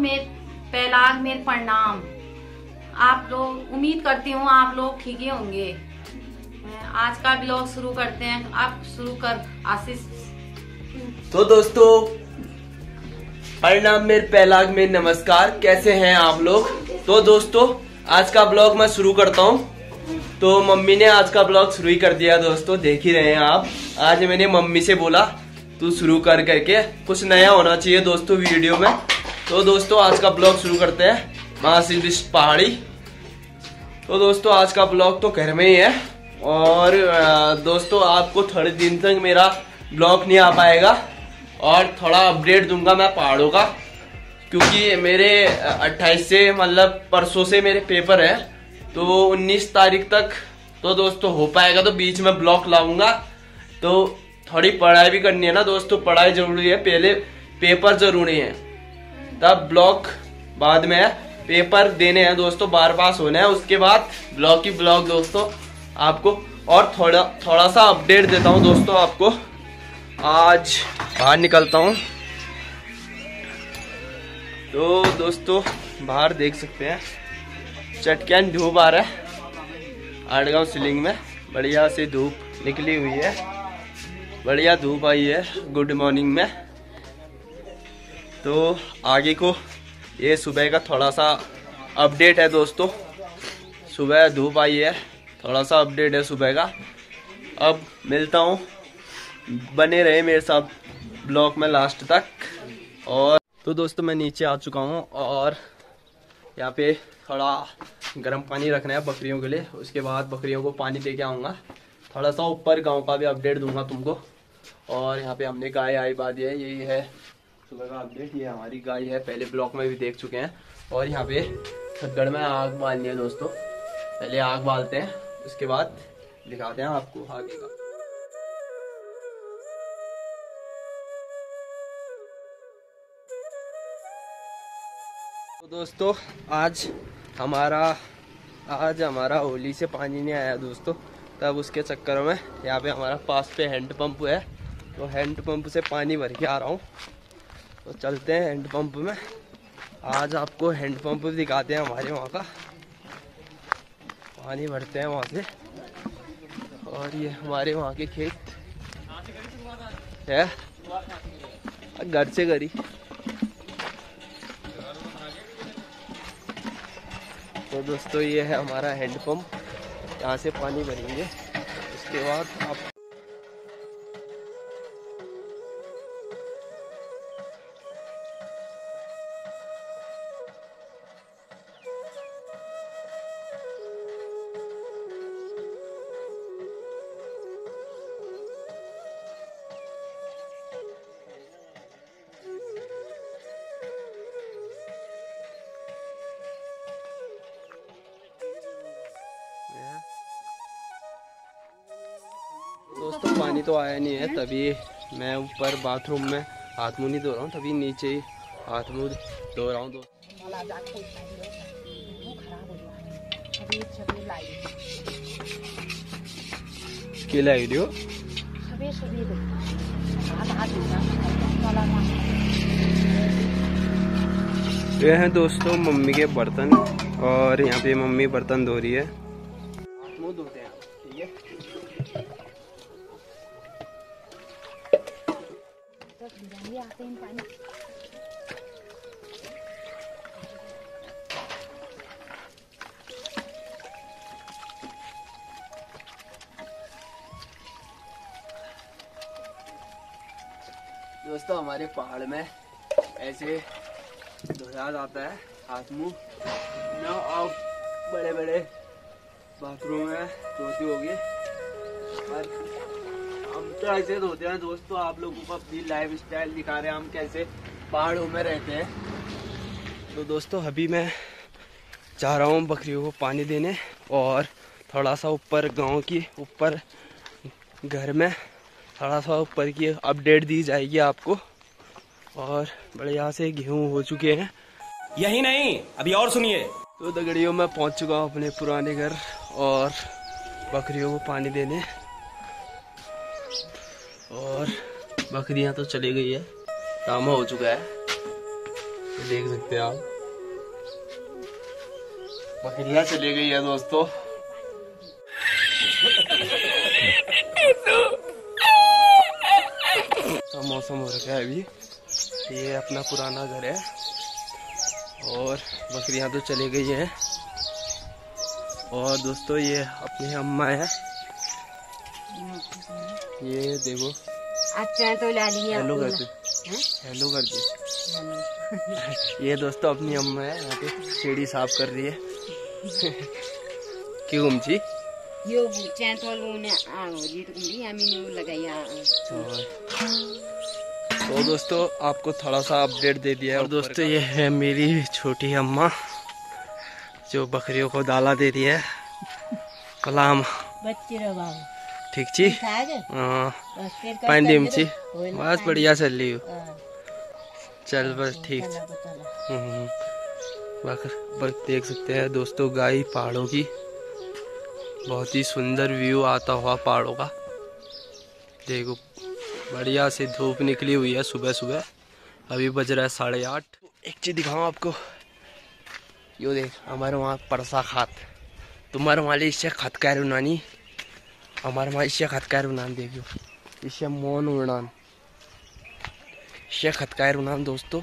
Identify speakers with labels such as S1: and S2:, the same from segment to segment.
S1: मेरे पहलाग मेरे प्रणाम। आप लोग, उम्मीद करती हूँ आप लोग ठीक ही होंगे। आज का ब्लॉग शुरू करते हैं। आप शुरू कर आशीष।
S2: तो दोस्तों प्रणाम मेरे पहलाग में नमस्कार। कैसे हैं आप लोग? तो दोस्तों आज का ब्लॉग मैं शुरू करता हूँ। तो मम्मी ने आज का ब्लॉग शुरू ही कर दिया दोस्तों, देख ही रहे हैं आप। आज मैंने मम्मी से बोला तू शुरू कर करके, कुछ नया होना चाहिए दोस्तों वीडियो में। तो दोस्तों आज का ब्लॉग शुरू करते हैं महासिद्ध पहाड़ी। तो दोस्तों आज का ब्लॉग तो घर में ही है और दोस्तों आपको थोड़े दिन तक मेरा ब्लॉग नहीं आ पाएगा और थोड़ा अपडेट दूंगा मैं पहाड़ों का, क्योंकि मेरे 28 से मतलब परसों से मेरे पेपर है। तो 19 तारीख तक तो दोस्तों हो पाएगा, तो बीच में ब्लॉग लाऊंगा। तो थोड़ी पढ़ाई भी करनी है ना दोस्तों, पढ़ाई जरूरी है, पहले पेपर जरूरी है तब ब्लॉग बाद में है। पेपर देने हैं दोस्तों, बार पास होना है, उसके बाद ब्लॉग की ब्लॉग दोस्तों आपको। और थोड़ा सा अपडेट देता हूँ दोस्तों आपको। आज बाहर निकलता हूँ तो दोस्तों बाहर देख सकते हैं चटकान धूप आ रहा है। आड़गांव सीलिंग में बढ़िया से धूप निकली हुई है, बढ़िया धूप आई है गुड मॉर्निंग में। तो आगे को ये सुबह का थोड़ा सा अपडेट है दोस्तों। सुबह धूप आई है, थोड़ा सा अपडेट है सुबह का। अब मिलता हूँ, बने रहे मेरे साथ ब्लॉग में लास्ट तक। और तो दोस्तों मैं नीचे आ चुका हूँ और यहाँ पे थोड़ा गर्म पानी रखना है बकरियों के लिए। उसके बाद बकरियों को पानी दे के आऊँगा। थोड़ा सा ऊपर गांव का भी अपडेट दूंगा तुमको। और यहाँ पे हमने गाय आई बांधी है, यही है सुबह का अपडेट। ये हमारी गाय है, पहले ब्लॉक में भी देख चुके हैं। और यहाँ पे छत्तीसगढ़ में आग बालनी है दोस्तों, पहले आग बालते हैं उसके बाद दिखाते हैं आपको आगे का। तो दोस्तों आज हमारा होली से पानी नहीं आया दोस्तों, तब उसके चक्कर में यहाँ पे हमारा पास पे हैंड पंप है, तो हैंड पंप से पानी भर के आ रहा हूँ। तो चलते हैं हैंड पंप में। आज आपको हैंड पंप दिखाते हैं हमारे वहाँ का। पानी भरते हैं वहाँ से। और ये हमारे वहाँ के खेत है, घर से घर ही। तो दोस्तों ये है हमारा हैंड पंप, यहाँ से पानी भरेंगे उसके बाद आप। दोस्तों पानी तो आया नहीं है, तभी मैं ऊपर बाथरूम में हाथ मुँह नहीं धो रहा हूँ, तभी नीचे ही हाथ मुँह धो रहा हूँ। केला वीडियो ये है दोस्तों मम्मी के बर्तन, और यहाँ पे मम्मी बर्तन धो रही है। हाथ मुँह धोते हैं, ठीक है। दोस्तों हमारे पहाड़ में ऐसे धोया जाता है हाथ मुँह ना। आप बड़े बड़े बाथरूम में धोती होगी, और हम तो ऐसे धोते हैं दोस्तों। आप लोगों को अपनी लाइफ स्टाइल दिखा रहे हैं हम कैसे पहाड़ों में रहते हैं। तो दोस्तों अभी मैं जा रहा हूँ बकरियों को पानी देने, और थोड़ा सा ऊपर गांव की ऊपर घर में थोड़ा सा ऊपर की अपडेट दी जाएगी आपको। और बढ़िया से गेहूँ हो चुके हैं।
S3: यही नहीं अभी और सुनिए।
S2: तो दगड़ियों में पहुँच चुका हूँ अपने पुराने घर और बकरियों को पानी देने। और बकरियां तो चली गई है, टामा हो चुका है। देख सकते हैं आप, बकरियां चली गई है दोस्तों। तो मौसम हो रखा है अभी, ये अपना पुराना घर है और बकरियां तो चली गई हैं। और दोस्तों ये अपनी अम्मा है, ये देखो
S4: अच्छा तो ला लिया।
S2: हेलो कर दी, हेलो कर दी। ये दोस्तों अपनी अम्मा है, यहाँ पे सीढ़ी साफ कर रही है। क्यों उमची
S4: यो चैंतोल ने जी तो कुंडी हमें लगाया।
S2: तो दोस्तों आपको थोड़ा सा अपडेट दे दिया है। और दोस्तों ये है मेरी छोटी अम्मा जो बकरियों को दाला दे रही है। कलाम
S4: बच्चे रो बाबू
S2: ठीक छी, हाँ पानी उमची बस बढ़िया चल रही हो। चल बस ठीक। देख सकते हैं दोस्तों गाय पहाड़ों की, बहुत ही सुंदर व्यू आता हुआ पहाड़ों का। देखो बढ़िया से धूप निकली हुई है सुबह सुबह, अभी बज रहा है 8:30। एक चीज दिखाऊं आपको, यो देख हमारे वहाँ परसा खात, तुम्हारे वाले इससे खत कै रुनानी, हमारे वहाँ इससे खत कै रुनान। देखियो इससे मोन उड़ान, इससे खत कै रुनान दोस्तों।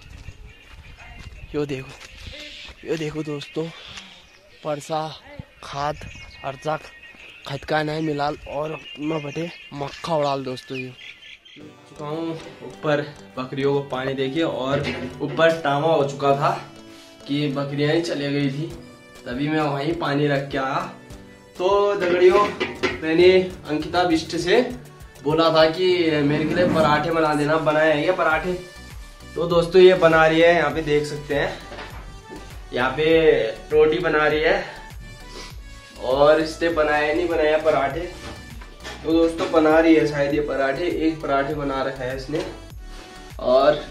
S2: यो देखो दोस्तों, परसा खाद अर्जा खतका नहीं मिलाल और मैं बटे मक्खा उड़ाल दोस्तों। ये चुका हूँ ऊपर बकरियों को पानी देखिए, और ऊपर टावा हो चुका था कि बकरियां ही चली गई थी, तभी मैं वहीं पानी रख के आया। तो दगड़ियों मैंने अंकिता बिष्ट से बोला था कि मेरे के लिए पराठे बना देना, बनाए हैं ये पराठे। तो दोस्तों ये बना रही है, यहाँ पे देख सकते हैं, यहाँ पे रोटी बना रही है और इसने बनाया नहीं बनाया पराठे। तो दोस्तों बना रही है शायद ये पराठे, एक पराठे बना रखा है इसने। और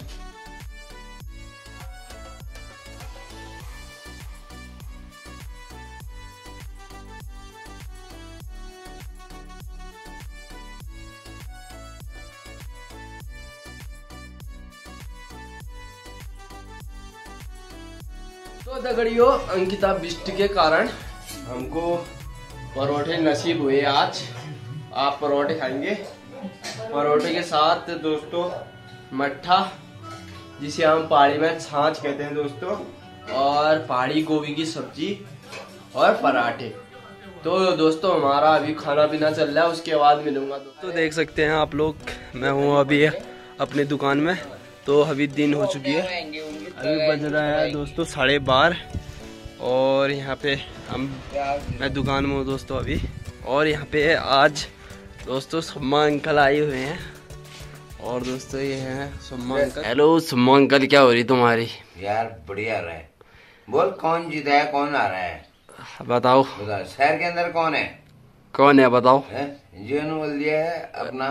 S2: तो दगड़ियों अंकिता बिष्ट के कारण हमको परोठे नसीब हुए आज। आप परोठे खाएंगे, परोठे के साथ दोस्तों मट्ठा जिसे हम पहाड़ी में छाछ कहते हैं दोस्तों, और पहाड़ी गोभी की सब्जी और पराठे। तो दोस्तों हमारा अभी खाना पीना चल रहा है, उसके बाद मिलूंगा। तो देख सकते हैं आप लोग, मैं हूँ अभी अपनी दुकान में। तो अभी दिन हो चुकी है, अभी बज रहा है दोस्तों 12:30 और यहाँ पे मैं दुकान में हूँ दोस्तों अभी। और यहाँ पे आज दोस्तों सुम्मा अंकल आए हुए हैं, और दोस्तों ये हैं सुम्मा अंकल। हेलो सुम्मा अंकल, क्या हो रही तुम्हारी?
S5: यार बढ़िया रहे। बोल कौन जीता है, कौन आ रहा है?
S2: बताओ
S5: शहर के अंदर कौन है?
S2: कौन है बताओ?
S5: जीवन बोल दिया है अपना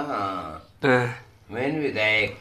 S5: मेन विधायक।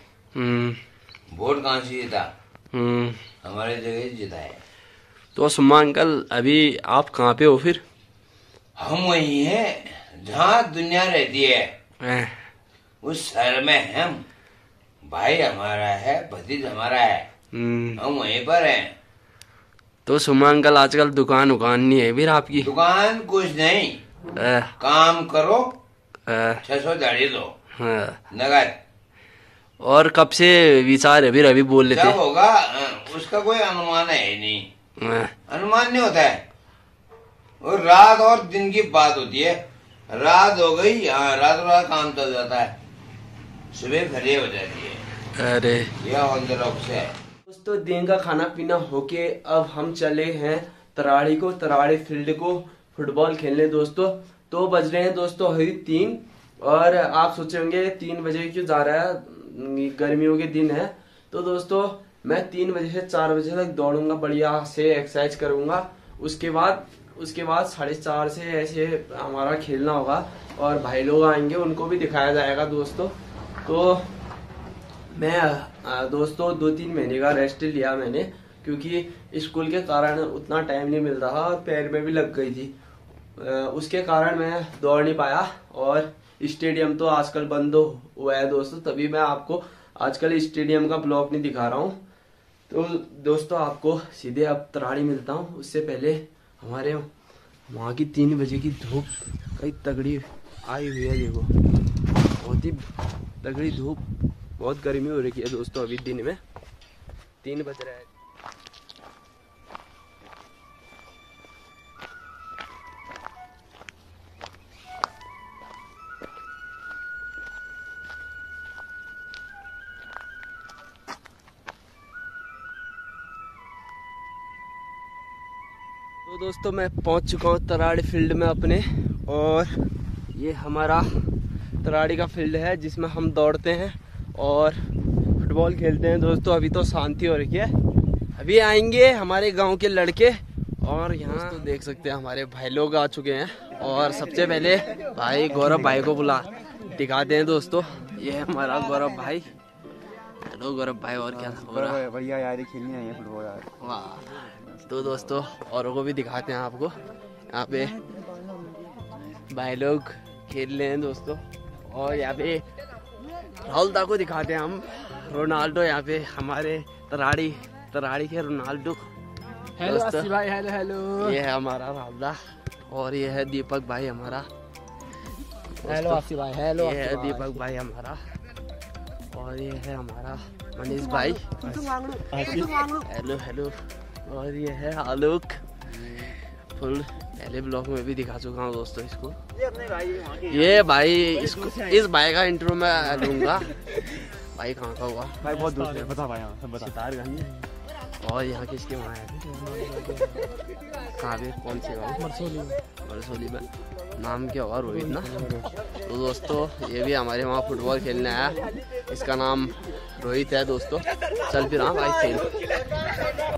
S5: वोट कहाँ से जीता? हमारे जगह जीता है।
S2: तो सुम्मा अंकल अभी आप कहाँ पे हो फिर?
S5: हम वही हैं जहाँ दुनिया रहती है, उस शहर में हम। भाई हमारा है, भतीज हमारा है, हम वहीं पर हैं।
S2: तो सुम्मा अंकल आजकल दुकान नहीं है फिर आपकी?
S5: दुकान कुछ नहीं, काम करो 600 दाढ़ी दो नगद।
S2: और कब से विचार है फिर? अभी बोल लेते
S5: क्या होगा उसका कोई अनुमान है नहीं, अनुमान नहीं होता है। और रात और दिन की बात होती है, रात हो गई रात काम चल जाता है, सुबह खड़ी हो जाती है।
S2: अरे
S5: यह ऑन द रॉक से है।
S2: दोस्तों दिन का खाना पीना होके अब हम चले हैं तराड़ी फील्ड को फुटबॉल खेलने दोस्तों। तो बज रहे हैं दोस्तों अभी 3, और आप सोचे होंगे 3 बजे क्यों जा रहा है, गर्मियों के दिन है। तो दोस्तों मैं 3 बजे से 4 बजे तक दौड़ूंगा, बढ़िया से एक्सरसाइज करूंगा। उसके बाद 4:30 से ऐसे हमारा खेलना होगा, और भाई लोग आएंगे उनको भी दिखाया जाएगा दोस्तों। तो मैं दोस्तों 2-3 महीने का रेस्ट लिया मैंने, क्योंकि स्कूल के कारण उतना टाइम नहीं मिल रहा और पैर में भी लग गई थी, उसके कारण मैं दौड़ नहीं पाया। और स्टेडियम तो आजकल बंद हुआ है दोस्तों, तभी मैं आपको आजकल स्टेडियम का ब्लॉग नहीं दिखा रहा हूँ। तो दोस्तों आपको सीधे अब तराड़ी मिलता हूँ, उससे पहले हमारे वहाँ की 3 बजे की धूप कई तगड़ी आई हुई है। देखो बहुत ही तगड़ी धूप, बहुत गर्मी हो रही है दोस्तों। अभी दिन में 3 बज रहा है। तो दोस्तों मैं पहुंच चुका हूं तराड़ी फील्ड में अपने, और ये हमारा तराड़ी का फील्ड है जिसमें हम दौड़ते हैं और फुटबॉल खेलते हैं दोस्तों। अभी तो शांति हो रही है, अभी आएंगे हमारे गांव के लड़के, और यहाँ तो देख सकते हैं हमारे भाई लोग आ चुके हैं। और सबसे पहले भाई गौरव भाई को दिखाते हैं दोस्तों। ये है हमारा गौरव भाई। हेलो गौरव भाई, और क्या हो रहा है?
S6: बढ़िया यार, खेलनी है फुटबॉल यार।
S2: वाह। तो दोस्तों औरों को भी दिखाते हैं आपको, यहाँ पे भाई लोग खेल रहे हैं दोस्तों। और यहाँ पे राहुल दा को दिखाते हैं हम, रोनाल्डो यहाँ पे हमारे तराड़ी के रोनाल्डो।
S6: हेलो अस्सी भाई, हेलो हेलो।
S2: ये है हमारा राहुल दा, और ये है दीपक भाई हमारा।
S6: हेलो अस्सी भाई, हेलो।
S2: ये है दीपक भाई हमारा, और ये है हमारा मनीष भाई। Hello hello. और ये है आलोक। फुल पहले ब्लॉग में भी दिखा चुका हूँ दोस्तों इसको। ये भाई इसको, इस भाई का इंट्रो मैं लूंगा। भाई कहाँ का हुआ?
S6: भाई बहुत दूर से बता भाई, सब बता।
S2: सितारगंज। और यहाँ किसके वहाँ है? कहाँ पे? कौन से गाँव? मरसोली में। नाम क्या हुआ? रोहित ना। तो दोस्तों ये भी हमारे वहाँ फुटबॉल खेलने आया, इसका नाम रोहित है दोस्तों। चल फिर हाँ भाई खेल।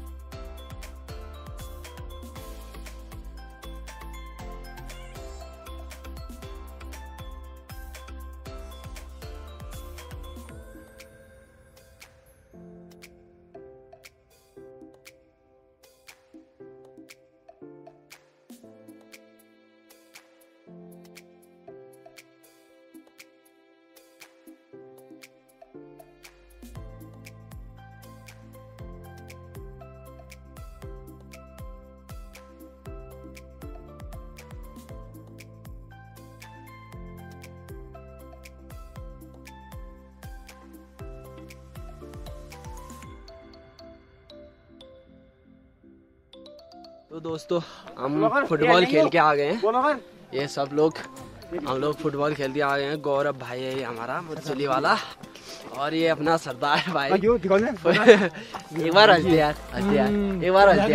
S2: तो दोस्तों हम फुटबॉल खेल के आ गए हैं। ये सब लोग, हम लोग फुटबॉल खेल के आ गए हैं। गौरव भाई है ये हमारा मुरसली वाला, और ये अपना सरदार भाई। एक बार हंस यार, एक बार हंस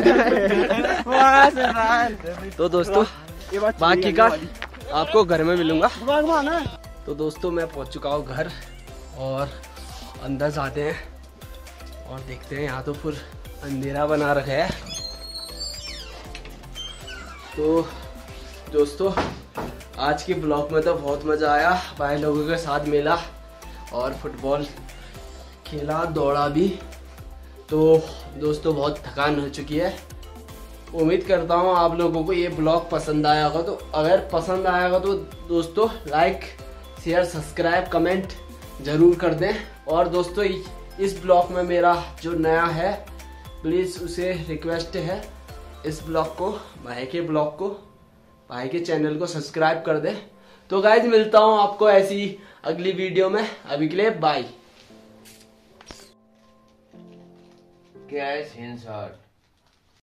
S2: यार। तो दोस्तों बाकी का आपको घर में मिलूंगा। तो दोस्तों मैं पहुंच चुका हूँ घर, और अंदर जाते हैं और देखते हैं। यहाँ तो फिर अंधेरा बना रखा है। तो दोस्तों आज के ब्लॉग में तो बहुत मज़ा आया, भाई लोगों के साथ मिला और फुटबॉल खेला, दौड़ा भी। तो दोस्तों बहुत थकान हो चुकी है। उम्मीद करता हूँ आप लोगों को ये ब्लॉग पसंद आया होगा। तो अगर पसंद आया होगा तो दोस्तों लाइक, शेयर, सब्सक्राइब, कमेंट ज़रूर कर दें। और दोस्तों इस ब्लॉग में मेरा जो नया है, प्लीज़ उसे रिक्वेस्ट है इस ब्लॉग को, भाई के ब्लॉग को, भाई के चैनल को सब्सक्राइब कर दे। तो गाइज मिलता हूँ आपको ऐसी अगली वीडियो में। अभी के लिए बाय।
S5: क्या है सीन शॉट?